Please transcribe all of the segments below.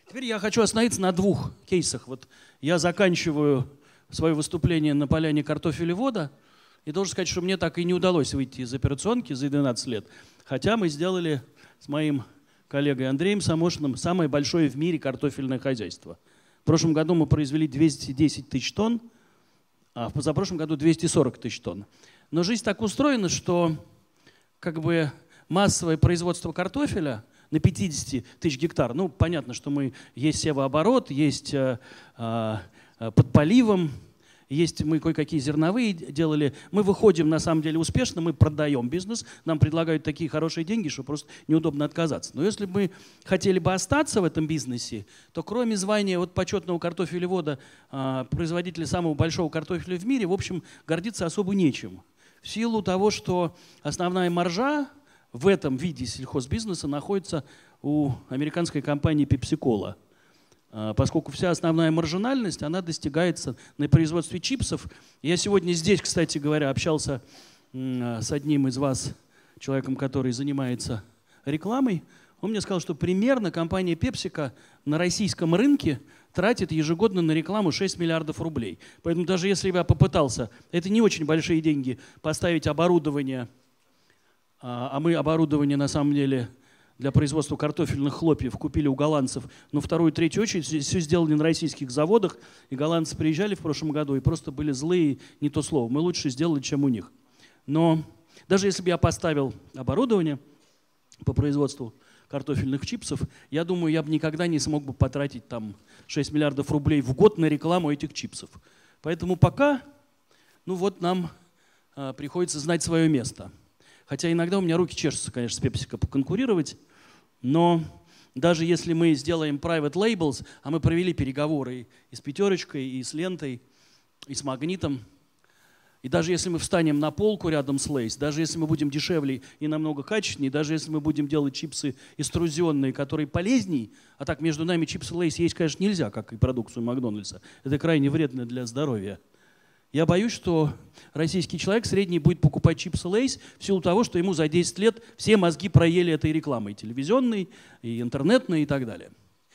Теперь я хочу остановиться на двух кейсах. Вот я заканчиваю свое выступление на поляне картофелевода и должен сказать, что мне так и не удалось выйти из операционки за 12 лет. Хотя мы сделали с моим коллегой Андреем Самошиным самое большое в мире картофельное хозяйство. В прошлом году мы произвели 210 тысяч тонн, а в позапрошлом году 240 тысяч тонн. Но жизнь так устроена, что как бы массовое производство картофеля на 50 тысяч гектар, ну, понятно, что мы есть севооборот, есть под поливом, есть мы кое-какие зерновые делали. Мы выходим, на самом деле, успешно, мы продаем бизнес, нам предлагают такие хорошие деньги, что просто неудобно отказаться. Но если бы мы хотели бы остаться в этом бизнесе, то кроме звания вот почетного картофелевода, производителя самого большого картофеля в мире, в общем, гордиться особо нечем. В силу того, что основная маржа в этом виде сельхозбизнеса находится у американской компании PepsiCola. Поскольку вся основная маржинальность, она достигается на производстве чипсов. Я сегодня здесь, кстати говоря, общался с одним из вас, человеком, который занимается рекламой. Он мне сказал, что примерно компания PepsiCo на российском рынке тратит ежегодно на рекламу 6 миллиардов рублей. Поэтому даже если бы я попытался, это не очень большие деньги, поставить оборудование, а мы оборудование на самом деле для производства картофельных хлопьев купили у голландцев, но вторую, третью очередь все сделали на российских заводах, и голландцы приезжали в прошлом году и просто были злые, не то слово. Мы лучше сделали, чем у них. Но даже если бы я поставил оборудование по производству картофельных чипсов, я думаю, я бы никогда не смог бы потратить там 6 миллиардов рублей в год на рекламу этих чипсов. Поэтому пока, ну вот нам приходится знать свое место. Хотя иногда у меня руки чешутся, конечно, с PepsiCo поконкурировать, но даже если мы сделаем private labels, а мы провели переговоры и с «Пятерочкой», и с «Лентой», и с «Магнитом», и даже если мы встанем на полку рядом с Lay's, даже если мы будем дешевле и намного качественнее, даже если мы будем делать чипсы экструзионные, которые полезней, а так между нами чипсы Lay's есть, конечно, нельзя, как и продукцию Макдональдса. Это крайне вредно для здоровья. Я боюсь, что российский человек средний будет покупать чипсы Lay's в силу того, что ему за 10 лет все мозги проели этой рекламой, телевизионной, и интернетной и так далее.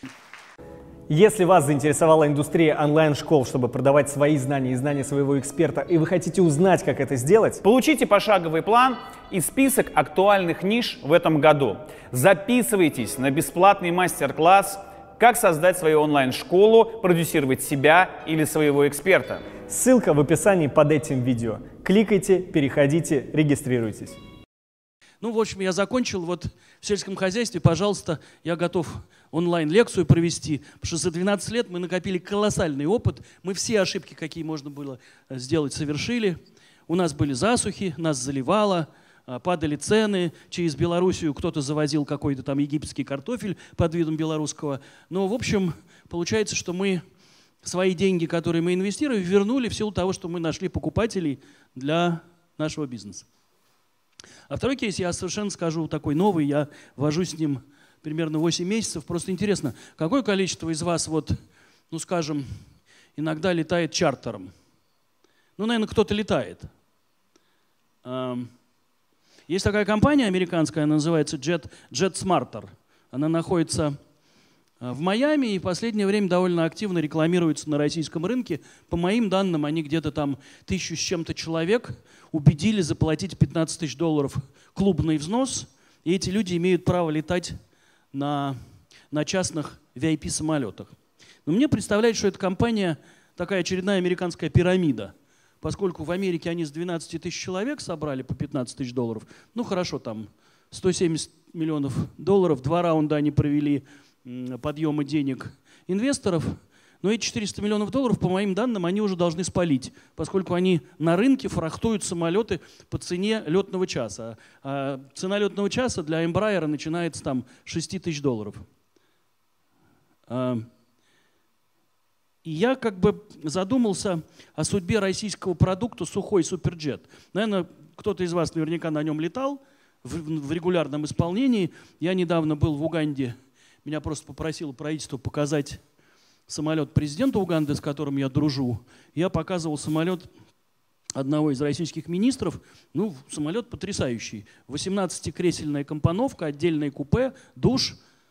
Если вас заинтересовала индустрия онлайн-школ, чтобы продавать свои знания и знания своего эксперта, и вы хотите узнать, как это сделать, получите пошаговый план и список актуальных ниш в этом году. Записывайтесь на бесплатный мастер-класс «Как создать свою онлайн-школу, продюсировать себя или своего эксперта». Ссылка в описании под этим видео. Кликайте, переходите, регистрируйтесь. Ну, в общем, я закончил. Вот в сельском хозяйстве, пожалуйста, я готов онлайн-лекцию провести, потому что за 12 лет мы накопили колоссальный опыт. Мы все ошибки, какие можно было сделать, совершили. У нас были засухи, нас заливало, падали цены. Через Белоруссию кто-то завозил какой-то там египетский картофель под видом белорусского. Но, в общем, получается, что мы свои деньги, которые мы инвестируем, вернули в силу того, что мы нашли покупателей для нашего бизнеса. А второй кейс, я совершенно скажу такой новый, я вожусь с ним примерно 8 месяцев. Просто интересно, какое количество из вас, вот, ну скажем, иногда летает чартером? Ну, наверное, кто-то летает. Есть такая компания американская, она называется JetSmarter. Она находится в Майами и в последнее время довольно активно рекламируется на российском рынке. По моим данным, они где-то там 1000 с чем-то человек убедили заплатить $15 тысяч клубный взнос. И эти люди имеют право летать на частных VIP-самолетах. Но мне представляется, что эта компания такая очередная американская пирамида. Поскольку в Америке они с 12 тысяч человек собрали по $15 тысяч, ну хорошо, там 170 миллионов долларов, 2 раунда они провели подъема денег инвесторов, но эти 400 миллионов долларов, по моим данным, они уже должны спалить, поскольку они на рынке фрахтуют самолеты по цене летного часа. А цена летного часа для Embraer начинается там с $6 тысяч. И я как бы задумался о судьбе российского продукта сухой суперджет. Наверное, кто-то из вас наверняка на нем летал в регулярном исполнении. Я недавно был в Уганде. Меня просто попросило правительство показать самолет президента Уганды, с которым я дружу. Я показывал самолет одного из российских министров. Ну, самолет потрясающий. 18-кресельная компоновка, отдельное купе, душ,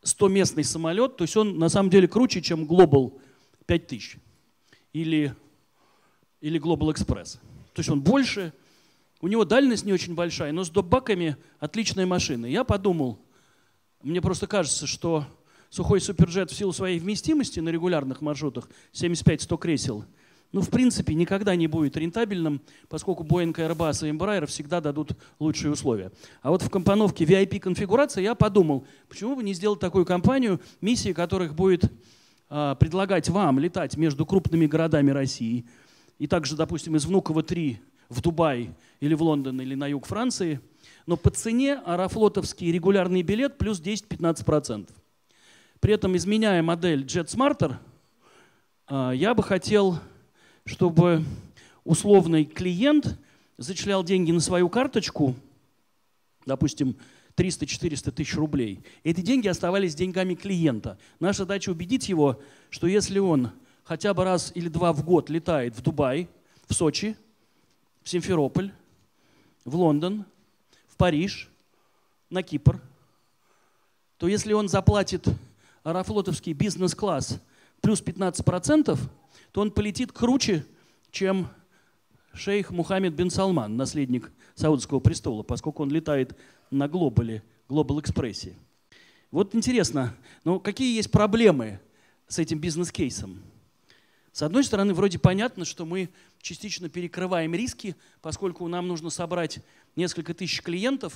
100-местный самолет, то есть он на самом деле круче, чем Global 5000 или Global Express. То есть он больше, у него дальность не очень большая, но с допбаками отличная машина. Я подумал, мне просто кажется, что сухой суперджет в силу своей вместимости на регулярных маршрутах 75-100 кресел, ну, в принципе, никогда не будет рентабельным, поскольку Boeing, Airbus и Embraer всегда дадут лучшие условия. А вот в компоновке VIP-конфигурации я подумал, почему бы не сделать такую компанию, миссия которых будет предлагать вам летать между крупными городами России и также, допустим, из Внуково-3 в Дубай или в Лондон или на юг Франции, но по цене аэрофлотовский регулярный билет плюс 10-15%. При этом, изменяя модель JetSmarter, я бы хотел, чтобы условный клиент зачислял деньги на свою карточку, допустим, 300-400 тысяч рублей. Эти деньги оставались деньгами клиента. Наша задача убедить его, что если он хотя бы раз или два в год летает в Дубай, в Сочи, в Симферополь, в Лондон, в Париж, на Кипр, то если он заплатит аэрофлотовский бизнес-класс плюс 15%, то он полетит круче, чем шейх Мухаммед бин Салман, наследник Саудовского престола, поскольку он летает на Глобале, Global Express. Вот интересно, но какие есть проблемы с этим бизнес-кейсом? С одной стороны, вроде понятно, что мы частично перекрываем риски, поскольку нам нужно собрать несколько тысяч клиентов,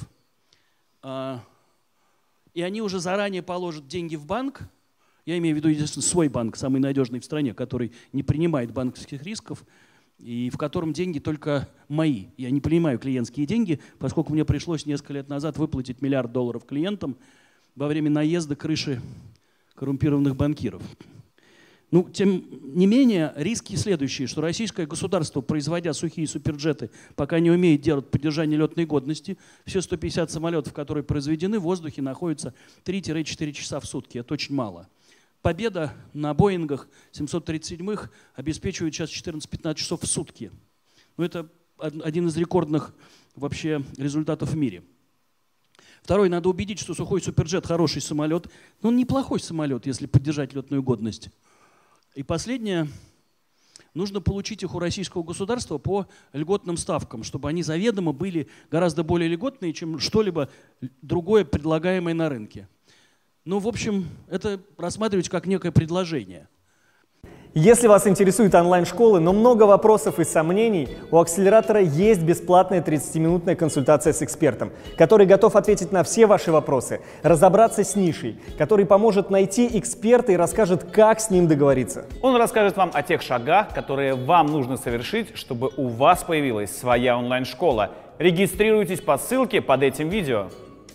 и они уже заранее положат деньги в банк. Я имею в виду, естественно, свой банк, самый надежный в стране, который не принимает банковских рисков, и в котором деньги только мои. Я не принимаю клиентские деньги, поскольку мне пришлось несколько лет назад выплатить $1 миллиард клиентам во время наезда крыши коррумпированных банкиров. Ну, тем не менее, риски следующие, что российское государство, производя сухие суперджеты, пока не умеет делать поддержание летной годности, все 150 самолетов, которые произведены в воздухе, находятся 3-4 часа в сутки. Это очень мало. Победа на Боингах 737-х обеспечивает сейчас 14-15 часов в сутки. Ну, это один из рекордных вообще результатов в мире. Второй, надо убедить, что сухой суперджет хороший самолет, но он неплохой самолет, если поддержать летную годность. И последнее, нужно получить их у российского государства по льготным ставкам, чтобы они заведомо были гораздо более льготные, чем что-либо другое, предлагаемое на рынке. Ну, в общем, это рассматривать как некое предложение. Если вас интересуют онлайн-школы, но много вопросов и сомнений, у акселератора есть бесплатная 30-минутная консультация с экспертом, который готов ответить на все ваши вопросы, разобраться с нишей, который поможет найти эксперта и расскажет, как с ним договориться. Он расскажет вам о тех шагах, которые вам нужно совершить, чтобы у вас появилась своя онлайн-школа. Регистрируйтесь по ссылке под этим видео.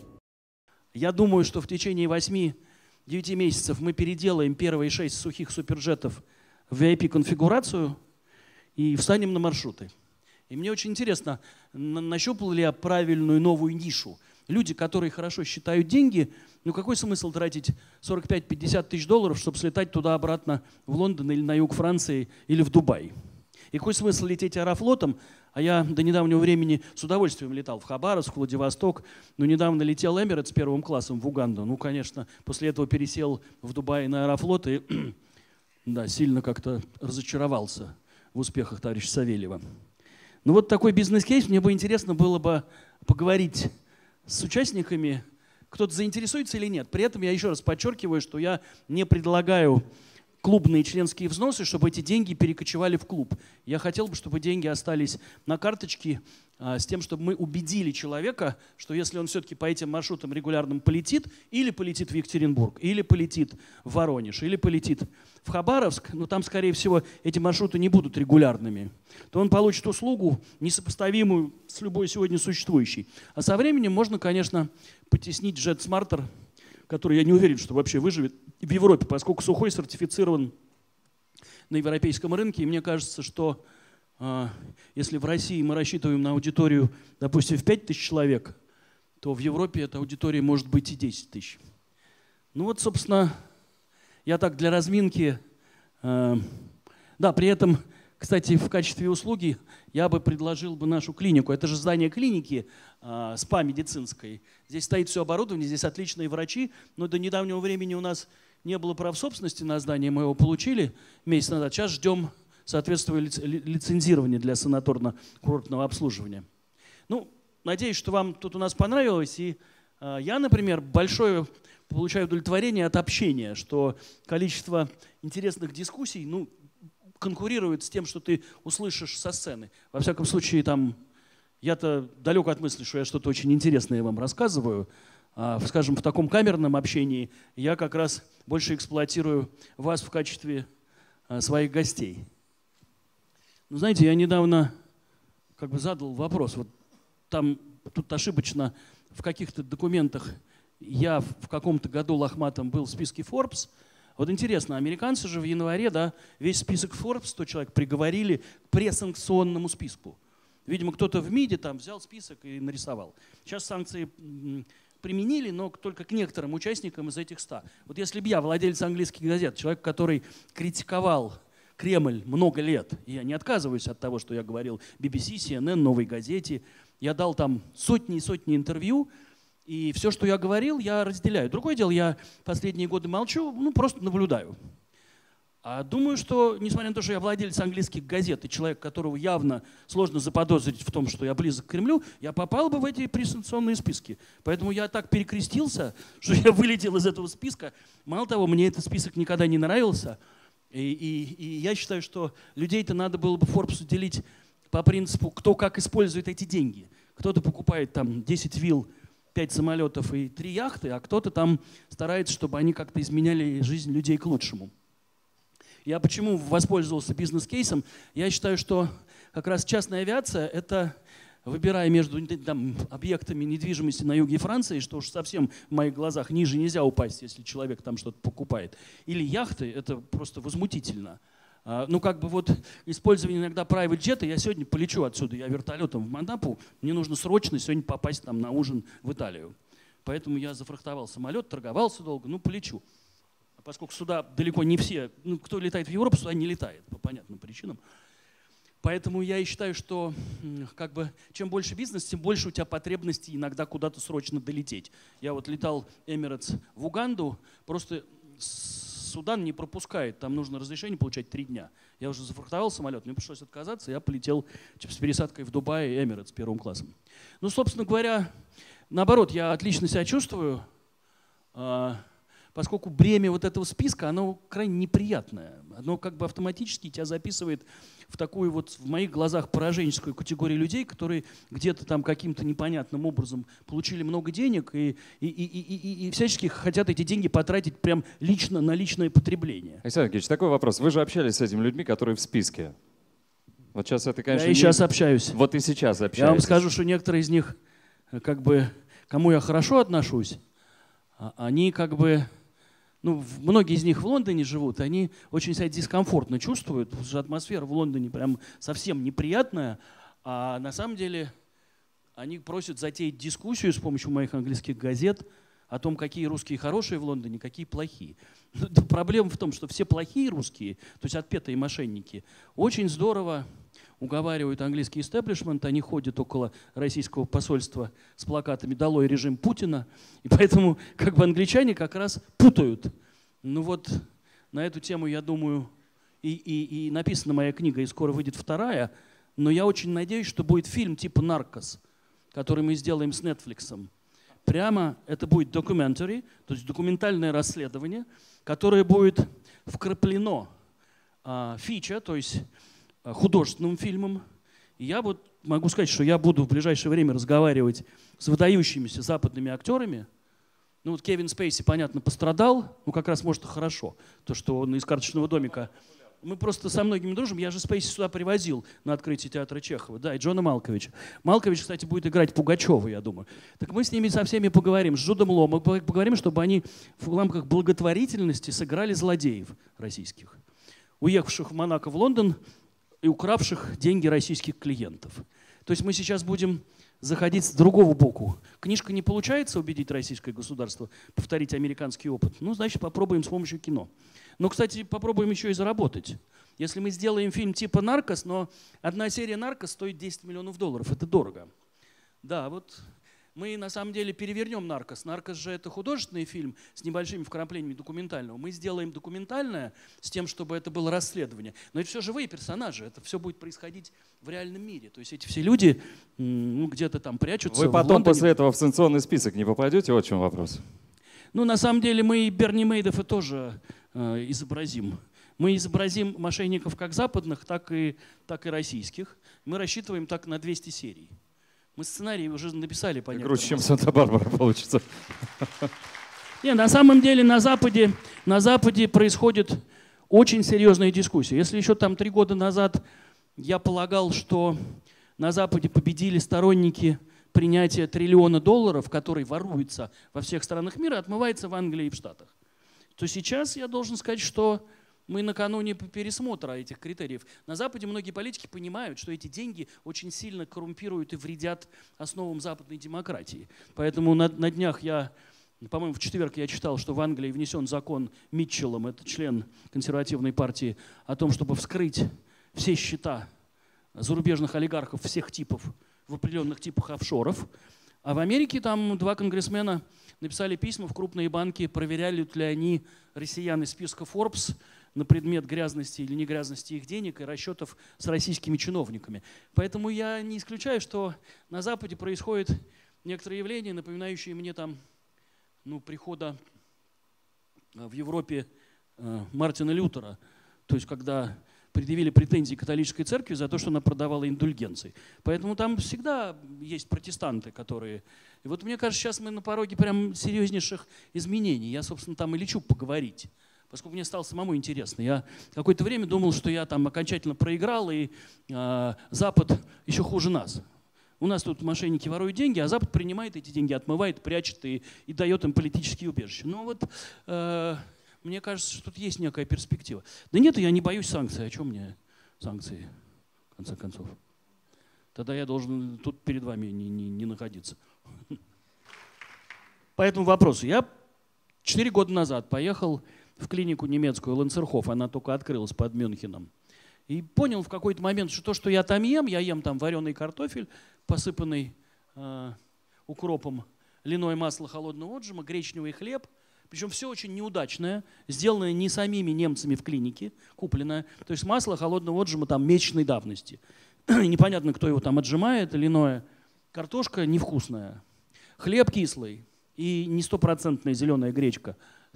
Я думаю, что в течение 8-9 месяцев мы переделаем первые 6 сухих суперджетов в VIP-конфигурацию и встанем на маршруты. И мне очень интересно, нащупал ли я правильную новую нишу. Люди, которые хорошо считают деньги, ну какой смысл тратить 45-50 тысяч долларов, чтобы слетать туда-обратно в Лондон или на юг Франции или в Дубай? И какой смысл лететь аэрофлотом? А я до недавнего времени с удовольствием летал в Хабаровск, в Владивосток, но недавно летел Emirates первым классом в Уганду. Ну, конечно, после этого пересел в Дубай на аэрофлот и да, сильно как-то разочаровался в успехах товарища Савельева. Ну вот такой бизнес-кейс, мне бы интересно было бы поговорить с участниками, кто-то заинтересуется или нет. При этом я еще раз подчеркиваю, что я не предлагаю клубные членские взносы, чтобы эти деньги перекочевали в клуб. Я хотел бы, чтобы деньги остались на карточке с тем, чтобы мы убедили человека, что если он все-таки по этим маршрутам регулярным полетит, или полетит в Екатеринбург, или полетит в Воронеж, или полетит в Хабаровск, но там, скорее всего, эти маршруты не будут регулярными, то он получит услугу, несопоставимую с любой сегодня существующей. А со временем можно, конечно, потеснить JetSmarter, который, я не уверен, что вообще выживет в Европе, поскольку сухой сертифицирован на европейском рынке. И мне кажется, что если в России мы рассчитываем на аудиторию, допустим, в 5 тысяч человек, то в Европе эта аудитория может быть и 10 тысяч. Ну вот, собственно, я так для разминки. Да, при этом, Кстати, в качестве услуги я бы предложил бы нашу клинику. Это же здание клиники СПА-медицинской. Здесь стоит все оборудование, здесь отличные врачи, но до недавнего времени у нас не было прав собственности на здание, мы его получили месяц назад. Сейчас ждем соответствующее лицензирование для санаторно-курортного обслуживания. Ну, надеюсь, что вам тут у нас понравилось. И я, например, большое получаю удовлетворение от общения, что количество интересных дискуссий, ну, конкурирует с тем, что ты услышишь со сцены. Во всяком случае, там, я-то далек от мысли, что я что-то очень интересное вам рассказываю. Скажем, в таком камерном общении я как раз больше эксплуатирую вас в качестве своих гостей. Ну, знаете, я недавно как бы задал вопрос. Вот там, тут ошибочно в каких-то документах я в каком-то году лохматом был в списке Forbes. Вот интересно, американцы же в январе, да, весь список Forbes, 100 человек, приговорили к пресанкционному списку. Видимо, кто-то в МИДе там взял список и нарисовал. Сейчас санкции применили, но только к некоторым участникам из этих 100. Вот если бы я, владелец английских газет, человек, который критиковал Кремль много лет, и я не отказываюсь от того, что я говорил BBC, CNN, Новой газете, я дал там сотни и сотни интервью, и все, что я говорил, я разделяю. Другое дело, я последние годы молчу, ну просто наблюдаю. А думаю, что, несмотря на то, что я владелец английских газет и человек, которого явно сложно заподозрить в том, что я близок к Кремлю, я попал бы в эти пресанкционные списки. Поэтому я так перекрестился, что я вылетел из этого списка. Мало того, мне этот список никогда не нравился. И я считаю, что людей-то надо было бы Forbes делить по принципу, кто как использует эти деньги. Кто-то покупает там 10 вилл, 5 самолетов и 3 яхты, а кто-то там старается, чтобы они как-то изменяли жизнь людей к лучшему. Я почему воспользовался бизнес-кейсом? Я считаю, что как раз частная авиация – это, выбирая между там, объектами недвижимости на юге Франции, что уж совсем в моих глазах ниже нельзя упасть, если человек там что-то покупает, или яхты – это просто возмутительно. Ну, как бы вот использование иногда private jet, я сегодня полечу отсюда, я вертолетом в Манапу, мне нужно срочно сегодня попасть там на ужин в Италию. Поэтому я зафрахтовал самолет, торговался долго, ну, полечу. Поскольку сюда далеко не все, ну, кто летает в Европу, сюда не летает, по понятным причинам. Поэтому я и считаю, что как бы, чем больше бизнес, тем больше у тебя потребности иногда куда-то срочно долететь. Я вот летал Emirates в Уганду, просто Судан не пропускает, там нужно разрешение получать 3 дня. Я уже зафрахтовал самолет, мне пришлось отказаться, я полетел с пересадкой в Дубае Emirates первым классом. Ну, собственно говоря, наоборот, я отлично себя чувствую, поскольку бремя вот этого списка, оно крайне неприятное. Оно как бы автоматически тебя записывает в такую вот, в моих глазах, пораженческую категорию людей, которые где-то там каким-то непонятным образом получили много денег и всячески хотят эти деньги потратить прям лично на личное потребление. Александр Георгиевич, такой вопрос. Вы же общались с этими людьми, которые в списке. Вот сейчас это, конечно, я и сейчас общаюсь. Вот и сейчас общаюсь. Я вам скажу, что некоторые из них, как бы, кому я хорошо отношусь, они как бы... Ну, многие из них в Лондоне живут, они очень себя дискомфортно чувствуют, потому что атмосфера в Лондоне прям совсем неприятная, а на самом деле они просят затеять дискуссию с помощью моих английских газет о том, какие русские хорошие в Лондоне, какие плохие. Но проблема в том, что все плохие русские, то есть отпетые мошенники, очень здорово уговаривают английский истеблишмент, они ходят около российского посольства с плакатами «Долой режим Путина», и поэтому как бы англичане как раз путают. Ну вот на эту тему, я думаю, и написана моя книга, и скоро выйдет 2, но я очень надеюсь, что будет фильм типа «Наркос», который мы сделаем с Netflix. Прямо это будет documentary, то есть документальное расследование, которое будет вкраплено фича, то есть художественным фильмом. И я вот могу сказать, что я буду в ближайшее время разговаривать с выдающимися западными актерами. Ну вот Кевин Спейси, понятно, пострадал, ну как раз может и хорошо, то, что он из «Карточного домика». Мы просто со многими дружим, я же Спейси сюда привозил на открытие театра Чехова, да, и Джона Малковича. Малкович, кстати, будет играть Пугачева, я думаю. Так мы с ними со всеми поговорим, с Джудом Ло, мы поговорим, чтобы они в рамках благотворительности сыграли злодеев российских, уехавших в Монако в Лондон, и укравших деньги российских клиентов. То есть мы сейчас будем заходить с другого боку. Книжка не получается убедить российское государство повторить американский опыт. Ну, значит, попробуем с помощью кино. Но, кстати, попробуем еще и заработать. Если мы сделаем фильм типа «Наркос», но одна серия «Наркос» стоит $10 миллионов, это дорого. Да, вот мы на самом деле перевернем «Наркос». «Наркос» же это художественный фильм с небольшими вкраплениями документального. Мы сделаем документальное с тем, чтобы это было расследование. Но это все живые персонажи, это все будет происходить в реальном мире. То есть эти все люди где-то там прячутся. Вы потом после этого в санкционный список не попадете? Вот в чем вопрос. Ну, на самом деле мы и Берни Мейдофа тоже изобразим. Мы изобразим мошенников как западных, так и российских. Мы рассчитываем так на 200 серий. Мы сценарий уже написали по некоторым. Круче, чем Санта-Барбара получится. Не, на самом деле на Западе происходит очень серьезная дискуссия. Если еще там 3 года назад я полагал, что на Западе победили сторонники принятия $1 триллиона, который воруется во всех странах мира, отмывается в Англии и в Штатах, то сейчас я должен сказать, что мы накануне пересмотра этих критериев. На Западе многие политики понимают, что эти деньги очень сильно коррумпируют и вредят основам западной демократии. Поэтому на днях по-моему, в четверг я читал, что в Англии внесен закон Митчеллом, это член консервативной партии, о том, чтобы вскрыть все счета зарубежных олигархов всех типов в определенных типах офшоров. А в Америке там 2 конгрессмена написали письма в крупные банки, проверяли ли они россиян из списка Forbes на предмет грязности или негрязности их денег и расчетов с российскими чиновниками. Поэтому я не исключаю, что на Западе происходит некоторые явления, напоминающие мне там, прихода в Европе Мартина Лютера. То есть когда предъявили претензии католической церкви за то, что она продавала индульгенции. Поэтому там всегда есть протестанты, которые... И вот мне кажется, сейчас мы на пороге прям серьезнейших изменений. Я, собственно, там и лечу поговорить, поскольку мне стало самому интересно. Я какое-то время думал, что я там окончательно проиграл, и Запад еще хуже нас. У нас тут мошенники воруют деньги, а Запад принимает эти деньги, отмывает, прячет и дает им политические убежища. Но вот мне кажется, что тут есть некая перспектива. Да нет, я не боюсь санкций. О чем мне санкции, в конце концов? Тогда я должен тут перед вами не находиться. По этому вопросу. Я 4 года назад поехал в клинику немецкую Ланцерхоф, она только открылась под Мюнхеном. И понял в какой-то момент, что то, что я ем там вареный картофель, посыпанный укропом, льняное масло холодного отжима, гречневый хлеб. Причем все очень неудачное, сделанное не самими немцами в клинике, купленное. То есть масло холодного отжима там месячной давности. Непонятно, кто его там отжимает, льняное. Картошка невкусная. Хлеб кислый и не 100% зеленая гречка.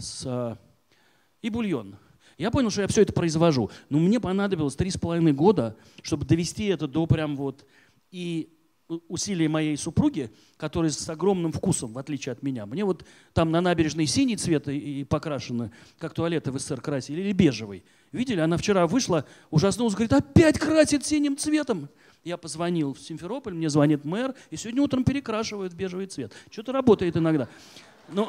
И бульон. Я понял, что я все это произвожу. Но мне понадобилось 3,5 года, чтобы довести это до прям вот... И усилия моей супруги, которая с огромным вкусом, в отличие от меня. Мне вот там на набережной синий цвет и покрашены, как туалеты в СССР красили, или бежевый. Видели? Она вчера вышла, ужаснулась, говорит, опять красит синим цветом. Я позвонил в Симферополь, мне звонит мэр, и сегодня утром перекрашивают в бежевый цвет. Что-то работает иногда. Но,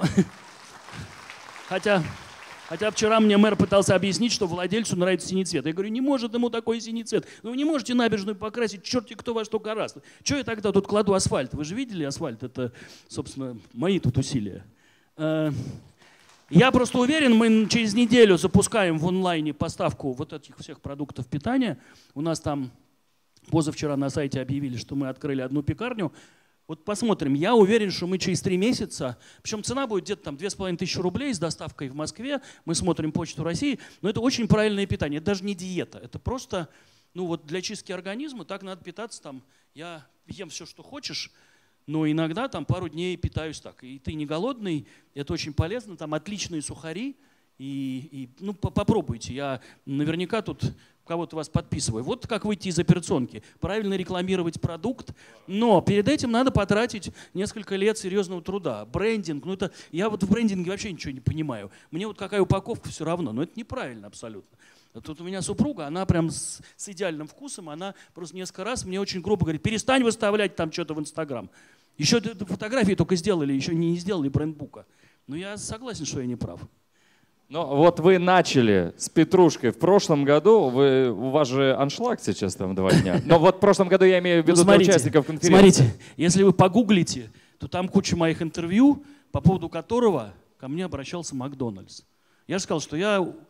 Хотя вчера мне мэр пытался объяснить, что владельцу нравится синий цвет. Я говорю, не может ему такой синий цвет. Вы не можете набережную покрасить, черти кто во что гораздо. Что я тогда тут кладу асфальт? Вы же видели асфальт? Это, собственно, мои тут усилия. Я просто уверен, мы через неделю запускаем в онлайне поставку вот этих всех продуктов питания. У нас там позавчера на сайте объявили, что мы открыли 1 пекарню. Вот посмотрим. Я уверен, что мы через 3 месяца, причем цена будет где-то там 2500 рублей с доставкой в Москве, мы смотрим Почту России, но это очень правильное питание, это даже не диета, это просто, для чистки организма так надо питаться, там, я ем все, что хочешь, но иногда там пару дней питаюсь так, и ты не голодный, это очень полезно, там отличные сухари, попробуйте, я наверняка тут кого-то вас подписываю. Вот как выйти из операционки. Правильно рекламировать продукт, но перед этим надо потратить несколько лет серьезного труда. Брендинг, я вот в брендинге вообще ничего не понимаю. Мне вот какая упаковка все равно, но это неправильно абсолютно. Тут у меня супруга, она прям с идеальным вкусом, она просто несколько раз мне очень грубо говорит, перестань выставлять там что-то в Инстаграм. Еще фотографии только сделали, еще не сделали брендбука. Но я согласен, что я не прав. Ну вот вы начали с петрушкой в прошлом году, у вас же аншлаг сейчас там 2 дня. Но вот в прошлом году я имею в виду участников конференции. Смотрите, если вы погуглите, то там куча моих интервью, по поводу которого ко мне обращался Макдональдс. Я же сказал, что я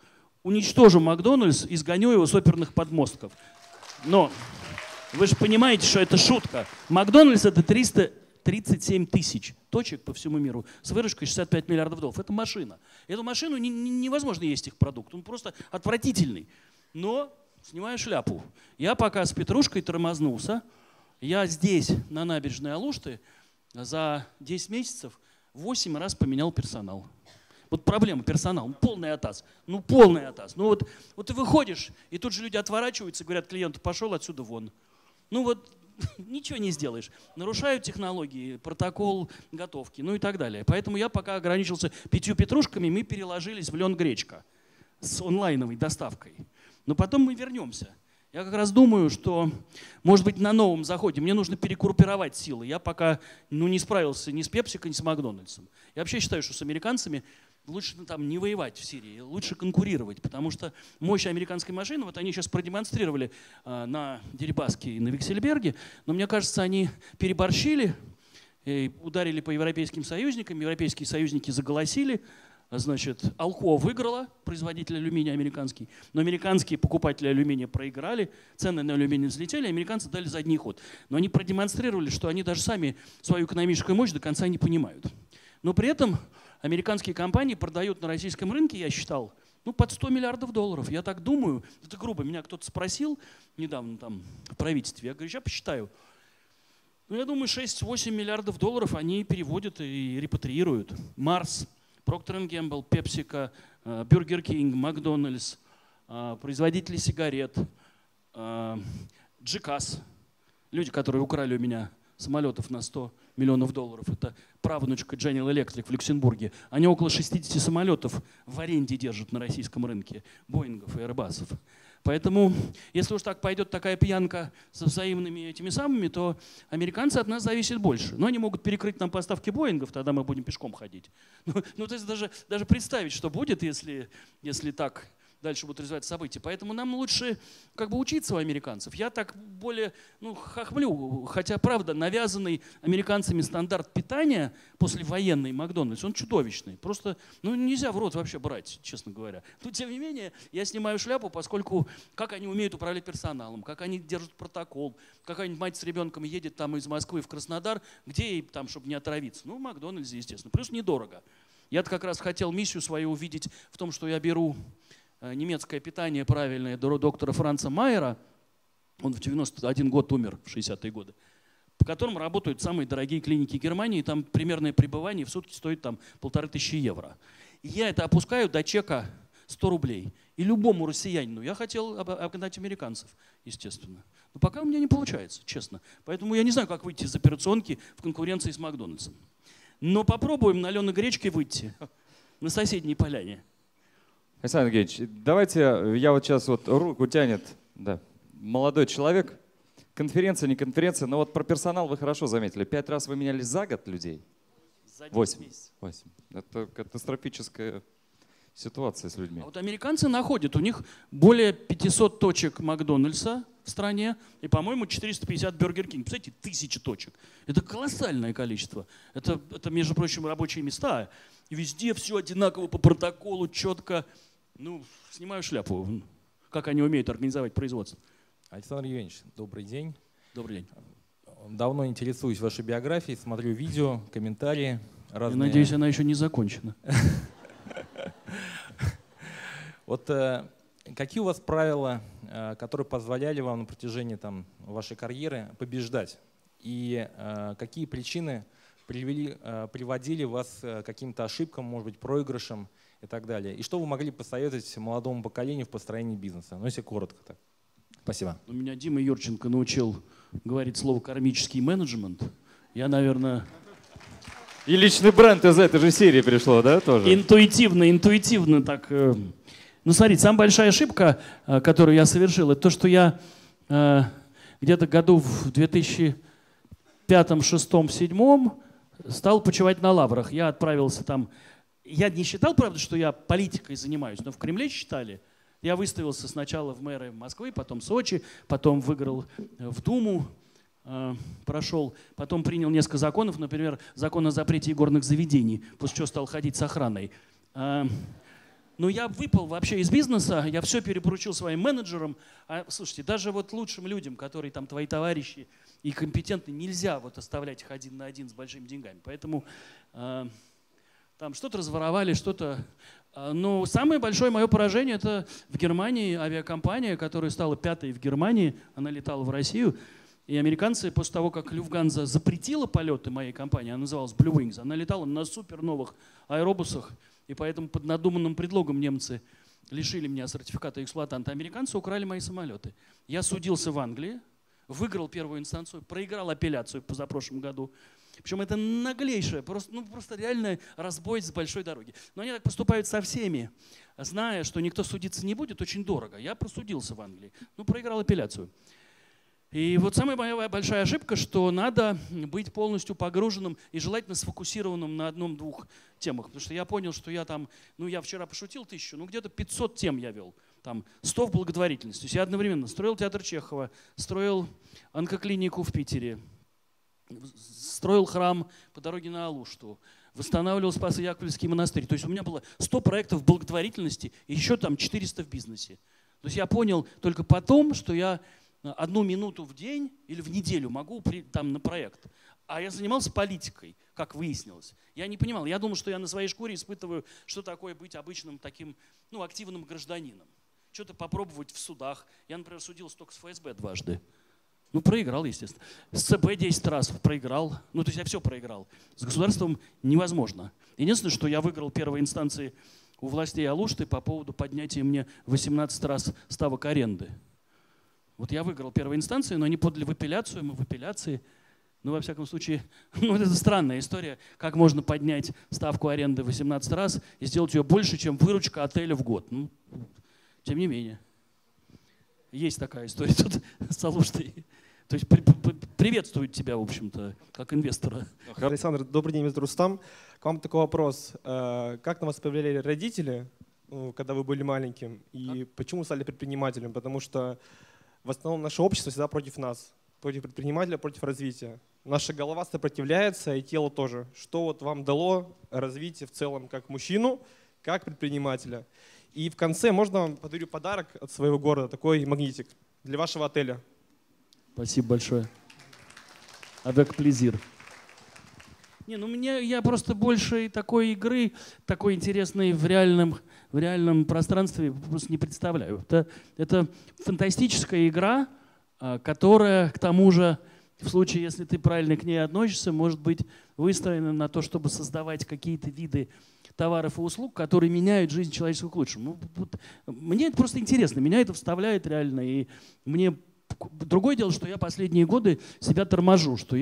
уничтожу Макдональдс и сгоню его с оперных подмостков. Но вы же понимаете, что это шутка. Макдональдс — это 337 тысяч точек по всему миру с выручкой 65 миллиардов долларов. Это машина. Эту машину невозможно есть их продукт. Он просто отвратительный. Но снимаю шляпу. Я пока с Петрушкой тормознулся. Я здесь, на набережной Алушты, за 10 месяцев 8 раз поменял персонал. Вот проблема персонал, полный атас. Ну полный атас. Ну вот ты выходишь, и тут же люди отворачиваются, говорят клиенту: пошел отсюда вон. Ну вот ничего не сделаешь. Нарушают технологии, протокол готовки, ну и так далее. Поэтому я пока ограничился 5 петрушками, мы переложились в Лен Гречка с онлайновой доставкой. Но потом мы вернемся. Я как раз думаю, что, может быть, на новом заходе мне нужно перегруппировать силы. Я пока не справился ни с Пепсико, ни с Макдональдсом. Я вообще считаю, что с американцами лучше там не воевать в Сирии, лучше конкурировать, потому что мощь американской машины, вот они сейчас продемонстрировали на Дерибаске и на Виксельберге, но мне кажется, они переборщили, ударили по европейским союзникам, европейские союзники заголосили. Значит, Алко выиграла, производитель алюминия американский, но американские покупатели алюминия проиграли, цены на алюминий взлетели, американцы дали задний ход. Но они продемонстрировали, что они даже сами свою экономическую мощь до конца не понимают. Но при этом американские компании продают на российском рынке, я считал, под 100 миллиардов долларов. Я так думаю, это грубо, меня кто-то спросил недавно там в правительстве, я говорю, сейчас посчитаю. Я думаю, 6-8 миллиардов долларов они переводят и репатриируют. Марс, Procter & Gamble, PepsiCo, Burger King, Макдональдс, производители сигарет, GCAS, люди, которые украли у меня самолетов на 100 миллионов долларов. Это правнучка General Electric в Люксембурге. Они около 60 самолетов в аренде держат на российском рынке, Боингов и Airbus'ов. Поэтому, если уж так пойдет такая пьянка со взаимными этими самыми, то американцы от нас зависят больше. Но они могут перекрыть нам поставки Боингов, тогда мы будем пешком ходить. То есть даже представить, что будет, если так дальше будут развиваться события. Поэтому нам лучше учиться у американцев. Я так более хохмлю, хотя правда навязанный американцами стандарт питания послевоенный Макдональдс, он чудовищный. Просто нельзя в рот вообще брать, честно говоря. Но тем не менее я снимаю шляпу, поскольку как они умеют управлять персоналом, как они держат протокол, какая-нибудь мать с ребенком едет там из Москвы в Краснодар, где ей там, чтобы не отравиться. В Макдональдсе, естественно. Плюс недорого. Я-то как раз хотел миссию свою увидеть в том, что я беру немецкое питание правильное доктора Франца Майера, он в 91 год умер, в 60-е годы, по которому работают самые дорогие клиники Германии, там примерное пребывание в сутки стоит там 1500 евро. И я это опускаю до чека 100 рублей. И любому россиянину, я хотел обгнать американцев, естественно. Но пока у меня не получается, честно. Поэтому я не знаю, как выйти из операционки в конкуренции с Макдональдсом. Но попробуем на Леной Гречке выйти на соседней поляне. Александр Евгеньевич, давайте, я вот сейчас руку тянет, да, молодой человек, конференция, не конференция, но про персонал вы хорошо заметили. 5 раз вы меняли за год людей? За 8. Это катастрофическая ситуация с людьми. А вот американцы находят, у них более 500 точек Макдональдса в стране и, по-моему, 450 Burger King. Представляете, 1000 точек. Это колоссальное количество. Это, между прочим, рабочие места. И везде все одинаково по протоколу, четко. Снимаю шляпу. Как они умеют организовать производство. Александр Евгеньевич, добрый день. Добрый день. Давно интересуюсь вашей биографией, смотрю видео, комментарии. Разные. Я надеюсь, она еще не закончена. Вот какие у вас правила, которые позволяли вам на протяжении вашей карьеры побеждать? И какие причины приводили вас к каким-то ошибкам, может быть, проигрышам и так далее? И что вы могли посоветовать молодому поколению в построении бизнеса? Если коротко так. Спасибо. Меня Дима Юрченко научил говорить слово «кармический менеджмент». Я, наверное… И личный бренд из этой же серии пришло, да, тоже? Интуитивно так. Смотрите, самая большая ошибка, которую я совершил, это то, что я где-то году в 2005, 2006, 2007 стал почивать на лаврах. Я отправился там. Я не считал, правда, что я политикой занимаюсь, но в Кремле считали. Я выставился сначала в мэры Москвы, потом Сочи, потом выиграл в Думу, прошел, потом принял несколько законов, например, закон о запрете игорных заведений, после чего стал ходить с охраной. Но я выпал вообще из бизнеса, я все перепоручил своим менеджерам. Слушайте, даже вот лучшим людям, которые там твои товарищи и компетентны, нельзя вот оставлять их один на один с большими деньгами. Поэтому там что-то разворовали, что-то... Но самое большое мое поражение — это в Германии авиакомпания, которая стала 5-й в Германии, она летала в Россию. И американцы после того, как Люфтганза запретила полеты моей компании, она называлась Blue Wings, она летала на супер новых аэробусах, и поэтому под надуманным предлогом немцы лишили меня сертификата эксплуатанта. Американцы украли мои самолеты. Я судился в Англии, выиграл первую инстанцию, проиграл апелляцию в позапрошлом году. Причем это наглейшее, просто реальный разбой с большой дороги. Но они так поступают со всеми, зная, что никто судиться не будет, очень дорого. Я просудился в Англии, проиграл апелляцию. И вот самая моя большая ошибка, что надо быть полностью погруженным и желательно сфокусированным на одном-двух темах. Потому что я понял, что я там, я вчера пошутил 1000, где-то 500 тем я вел. Там 100 в благотворительности. То есть я одновременно строил театр Чехова, строил онкоклинику в Питере, строил храм по дороге на Алушту, восстанавливал Спасо-Яковлевский монастырь. То есть у меня было 100 проектов в благотворительности и еще там 400 в бизнесе. То есть я понял только потом, что я 1 минуту в день или в неделю могу там на проект. А я занимался политикой, как выяснилось. Я не понимал. Я думал, что я на своей шкуре испытываю, что такое быть обычным таким, активным гражданином. Что-то попробовать в судах. Я, например, судился только с ФСБ дважды. Проиграл, естественно. С ЦБ 10 раз проиграл. То есть я все проиграл. С государством невозможно. Единственное, что я выиграл первой инстанции у властей Алушты по поводу поднятия мне 18 раз ставок аренды. Вот я выиграл первой инстанции, но они подали в апелляцию, мы в апелляции. Во всяком случае, это странная история. Как можно поднять ставку аренды 18 раз и сделать ее больше, чем выручка отеля в год. Тем не менее. Есть такая история тут с Алуштой. То есть приветствует тебя, в общем-то, как инвестора. Александр, добрый день, мистер Рустам. К вам такой вопрос. Как на вас повлияли родители, когда вы были маленьким? И почему стали предпринимателем? Потому что в основном наше общество всегда против нас, против предпринимателя, против развития. Наша голова сопротивляется, и тело тоже. Что вот вам дало развитие в целом как мужчину, как предпринимателя? И в конце можно вам подарю подарок от своего города, такой магнитик для вашего отеля. Спасибо большое. Avec plaisir. Я просто больше такой игры, такой интересной в реальном пространстве просто не представляю. Это фантастическая игра, которая, к тому же, в случае, если ты правильно к ней относишься, может быть выстроена на то, чтобы создавать какие-то виды товаров и услуг, которые меняют жизнь человеческого к лучшему. Мне это просто интересно, меня это вставляет реально. И мне другое дело, что я последние годы себя торможу, что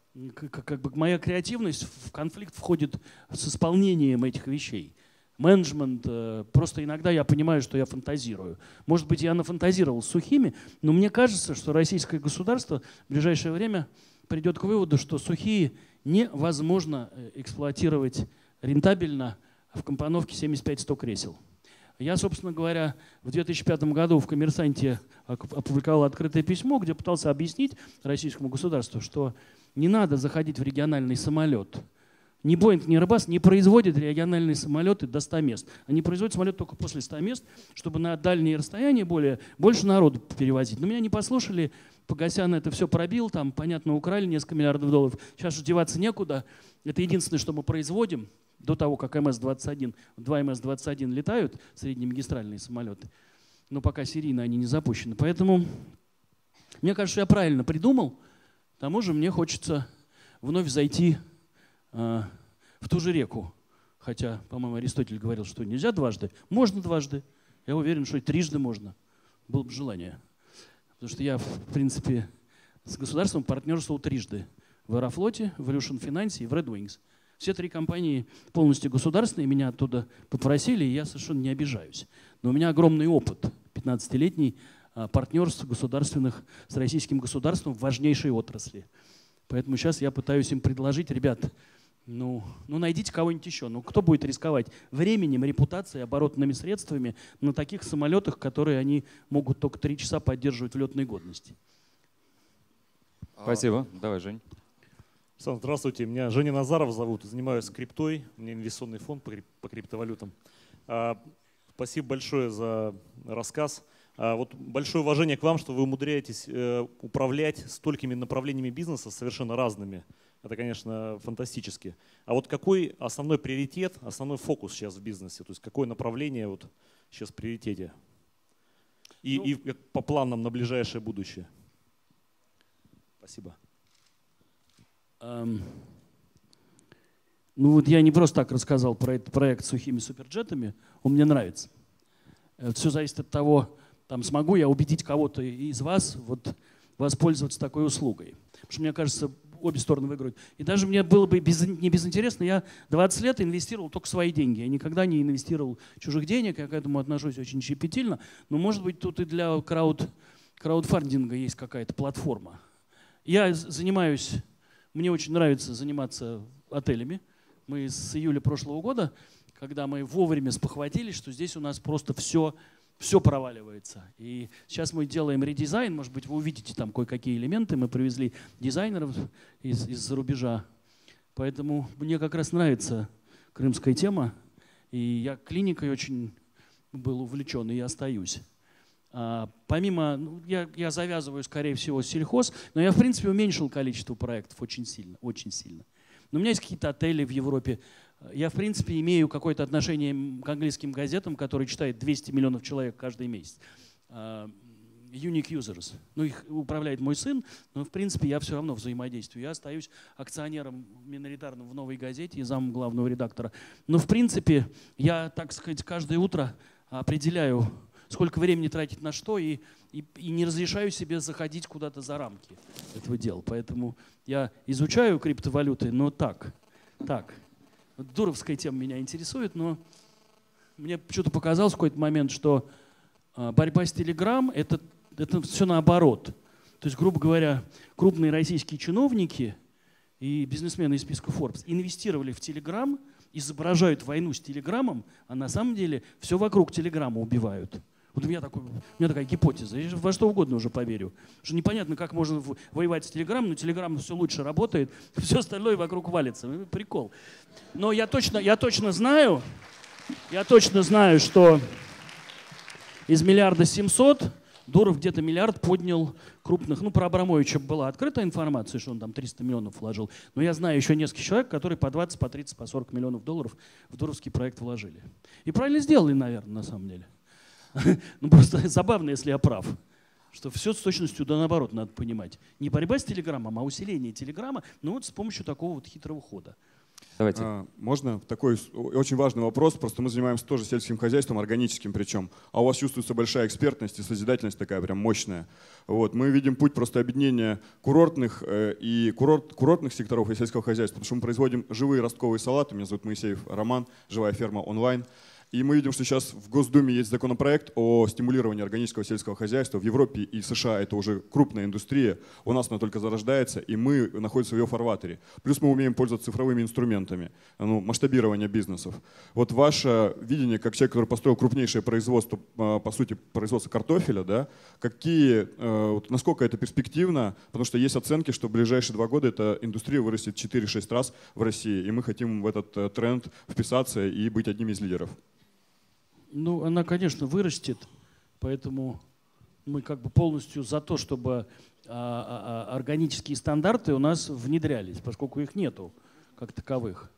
моя креативность в конфликт входит с исполнением этих вещей. Менеджмент, просто иногда я понимаю, что я фантазирую. Может быть, я нафантазировал с сухими, но мне кажется, что российское государство в ближайшее время придет к выводу, что сухие невозможно эксплуатировать рентабельно в компоновке 75-100 кресел. Я, собственно говоря, в 2005 году в «Коммерсанте» опубликовал открытое письмо, где пытался объяснить российскому государству, что не надо заходить в региональный самолет. Ни Боинг, ни Airbus не производят региональные самолеты до 100 мест. Они производят самолет только после 100 мест, чтобы на дальние расстояния больше народу перевозить. Но меня не послушали, Погосян это все пробил, там, понятно, украли несколько миллиардов долларов. Сейчас же деваться некуда. Это единственное, что мы производим до того, как МС-21, 2 МС-21 летают, среднемагистральные самолеты. Но пока серийно они не запущены. Поэтому мне кажется, что я правильно придумал. К тому же мне хочется вновь зайти в ту же реку. Хотя, по-моему, Аристотель говорил, что нельзя дважды. Можно дважды. Я уверен, что и трижды можно. Было бы желание. Потому что я, в принципе, с государством партнерствовал трижды. В Аэрофлоте, в Evolution Finance и в Red Wings. Все 3 компании полностью государственные. Меня оттуда попросили, и я совершенно не обижаюсь. Но у меня огромный опыт. 15-летний партнерств государственных с российским государством в важнейшей отрасли. Поэтому сейчас я пытаюсь им предложить, ребят, найдите кого-нибудь еще. Кто будет рисковать временем, репутацией, оборотными средствами на таких самолетах, которые они могут только 3 часа поддерживать в летной годности? Спасибо. Давай, Жень. Александр, здравствуйте. Меня Женя Назаров зовут. Занимаюсь криптой. У меня инвестиционный фонд по криптовалютам. Спасибо большое за рассказ. Вот большое уважение к вам, что вы умудряетесь управлять столькими направлениями бизнеса, совершенно разными. Это, конечно, фантастически. А вот какой основной приоритет, основной фокус сейчас в бизнесе? То есть какое направление вот сейчас в приоритете? И по планам на ближайшее будущее? Спасибо. Ну вот я не просто так рассказал про этот проект с сухими суперджетами. Он мне нравится. Все зависит от того, там, смогу я убедить кого-то из вас вот, воспользоваться такой услугой. Потому что, мне кажется, обе стороны выиграют. И даже мне было бы не безинтересно, я 20 лет инвестировал только свои деньги. Я никогда не инвестировал чужих денег, я к этому отношусь очень щепетильно. Но, может быть, тут и для краудфандинга есть какая-то платформа. Я занимаюсь, мне очень нравится заниматься отелями. Мы с июля прошлого года, когда мы вовремя спохватились, что здесь у нас просто все проваливается. И сейчас мы делаем редизайн, может быть, вы увидите там кое-какие элементы. Мы привезли дизайнеров из-за рубежа. Поэтому мне как раз нравится крымская тема. И я клиникой очень был увлечен, и я остаюсь. Помимо, я завязываю, скорее всего, сельхоз, но я, в принципе, уменьшил количество проектов очень сильно, очень сильно. Но у меня есть какие-то отели в Европе. Я, в принципе, имею какое-то отношение к английским газетам, которые читает 200 миллионов человек каждый месяц. Unique users. Ну, их управляет мой сын, но, в принципе, я все равно взаимодействую. Я остаюсь акционером миноритарным в «Новой газете» и замом главного редактора. Но, в принципе, я, так сказать, каждое утро определяю, сколько времени тратить на что, и не разрешаю себе заходить куда-то за рамки этого дела. Поэтому я изучаю криптовалюты, но так. Дуровская тема меня интересует, но мне почему-то показалось в какой-то момент, что борьба с Telegram это все наоборот. То есть, грубо говоря, крупные российские чиновники и бизнесмены из списка Forbes инвестировали в Telegram, изображают войну с Телеграмом, а на самом деле все вокруг Телеграма убивают. Вот у меня такая гипотеза. Я во что угодно уже поверю. Что непонятно, как можно воевать с Телеграмом, но Телеграм все лучше работает, все остальное вокруг валится. Прикол. Но я точно знаю, что из 1 700 000 000 Дуров где-то миллиард поднял крупных. Ну, про Абрамовича была открытая информация, что он там 300 миллионов вложил. Но я знаю еще несколько человек, которые по 20, по 30, по 40 миллионов долларов в дуровский проект вложили. И правильно сделали, наверное, на самом деле. Ну, просто забавно, если я прав. Что все с точностью да наоборот надо понимать. Не борьба с Телеграмом, а усиление Телеграма, ну вот с помощью такого вот хитрого хода. Давайте. Можно такой очень важный вопрос. Просто мы занимаемся тоже сельским хозяйством, органическим причем. А у вас чувствуется большая экспертность и созидательность такая прям мощная. Вот. Мы видим путь просто объединения курортных секторов и сельского хозяйства. Потому что мы производим живые ростковые салаты. Меня зовут Моисеев Роман, живая ферма онлайн. И мы видим, что сейчас в Госдуме есть законопроект о стимулировании органического сельского хозяйства. В Европе и США это уже крупная индустрия. У нас она только зарождается, и мы находимся в ее фарватере. Плюс мы умеем пользоваться цифровыми инструментами, масштабирование бизнесов. Вот ваше видение, как человек, который построил крупнейшее производство, по сути, производство картофеля, да, насколько это перспективно? Потому что есть оценки, что в ближайшие 2 года эта индустрия вырастет 4-6 раз в России. И мы хотим в этот тренд вписаться и быть одним из лидеров. Ну, она, конечно, вырастет, поэтому мы как бы полностью за то, чтобы органические стандарты у нас внедрялись, поскольку их нету как таковых.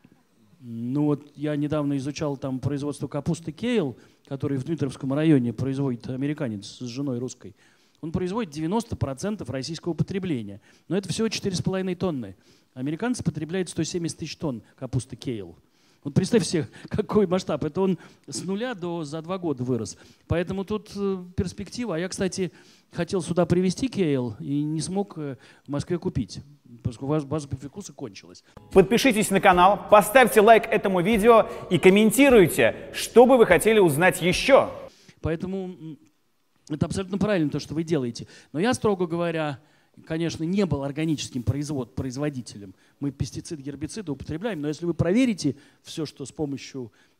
Ну вот я недавно изучал там производство капусты Кейл, который в Дмитровском районе производит американец с женой русской. Он производит 90% российского потребления, но это всего 4,5 тонны. Американцы потребляют 170 000 тонн капусты Кейл. Вот представь себе, какой масштаб. Это он с нуля за 2 года вырос. Поэтому тут перспектива. А я, кстати, хотел сюда привезти кейл и не смог в Москве купить, поскольку база по вкусу кончилась. Подпишитесь на канал, поставьте лайк этому видео и комментируйте, что бы вы хотели узнать еще. Поэтому это абсолютно правильно, то, что вы делаете. Но я, строго говоря, конечно, не был органическим производителем. Мы пестициды, гербициды употребляем, но если вы проверите все, что с помощью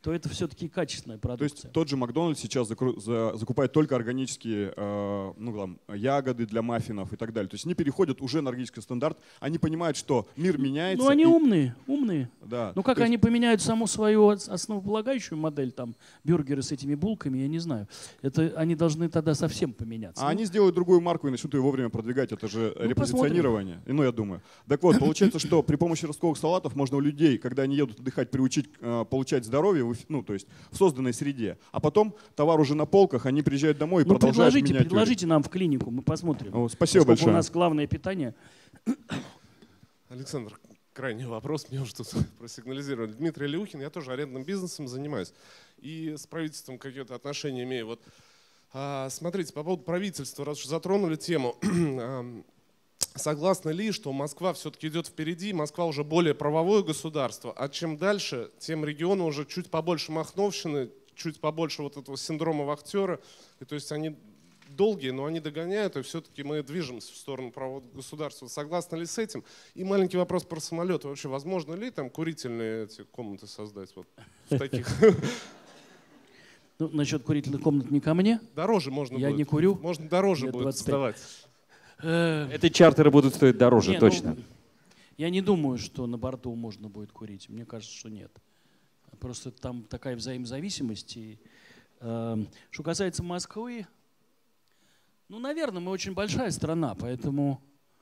то это все-таки качественная То продукция. есть тот же Макдональдс сейчас закупает только органические ягоды для маффинов и так далее. То есть они переходят уже на органический стандарт, они понимают, что мир меняется. Ну они умные. Да. Ну как они поменяют саму свою основополагающую модель, там, бюргеры с этими булками, я не знаю. Это они должны тогда совсем поменяться. А они сделают другую марку и начнут ее вовремя продвигать. Это же репозиционирование. Ну, я думаю. Так вот, получается, что при помощи ростовых салатов можно у людей, когда они едут отдыхать, приучить получать здоровье, ну, то есть в созданной среде. А потом товар уже на полках, они приезжают домой и продолжают менять. Предложите нам в клинику, мы посмотрим. Спасибо большое. У нас главное питание. Александр, крайний вопрос, мне уже тут просигнализировали. Дмитрий Илюхин, я тоже арендным бизнесом занимаюсь. И с правительством какие-то отношения имею. Вот, смотрите, по поводу правительства, раз уж затронули тему, согласны ли, что Москва все-таки идет впереди, Москва уже более правовое государство, а чем дальше, тем регионы уже чуть побольше махновщины, чуть побольше вот этого синдрома вахтера, и то есть они долгие, но они догоняют, и все-таки мы движемся в сторону правового государства. Согласны ли с этим? И маленький вопрос про самолеты. Вообще, возможно ли там курительные эти комнаты создать вот в таких? Ну, насчет курительных комнат не ко мне. Дороже можно будет. Я не курю. Можно дороже будет создавать. Эти чартеры будут стоить дороже, точно. Я не думаю, что на борту можно будет курить. Мне кажется, что нет. Просто там такая взаимозависимость. И, что касается Москвы, ну, наверное, мы очень большая страна, поэтому,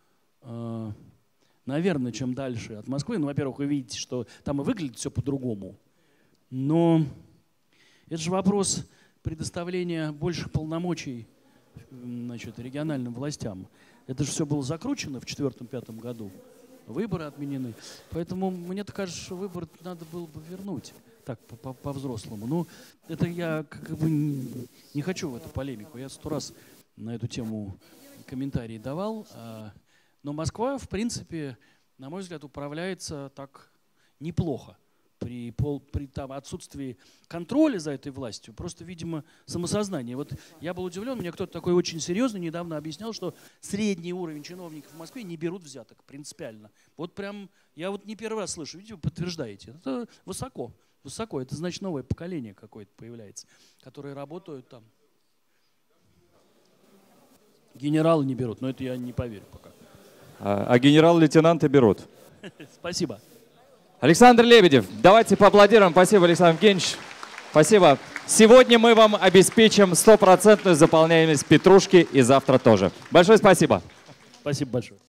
наверное, чем дальше от Москвы, ну, во-первых, вы видите, что там и выглядит все по-другому. Но это же вопрос предоставления больших полномочий, значит, региональным властям. Это же все было закручено в 2004-2005 году. Выборы отменены. Поэтому мне кажется, что выборы надо было бы вернуть так по-взрослому. Ну, это я как бы не хочу в эту полемику. Я 100 раз на эту тему комментарии давал. Но Москва, в принципе, на мой взгляд, управляется так неплохо. При там, отсутствии контроля за этой властью, просто, видимо, самосознание. Вот я был удивлен, мне кто-то такой очень серьезный недавно объяснял, что средний уровень чиновников в Москве не берут взяток принципиально. Вот прям, я вот не первый раз слышу, видите, вы подтверждаете. Это высоко, высоко. Это значит новое поколение какое-то появляется, которые работают там. Генералы не берут, но это я не поверю пока. А генерал-лейтенанты берут. Спасибо. Александр Лебедев, давайте поаплодируем. Спасибо, Александр Евгеньевич. Спасибо. Сегодня мы вам обеспечим 100% заполняемость петрушки и завтра тоже. Большое спасибо. Спасибо большое.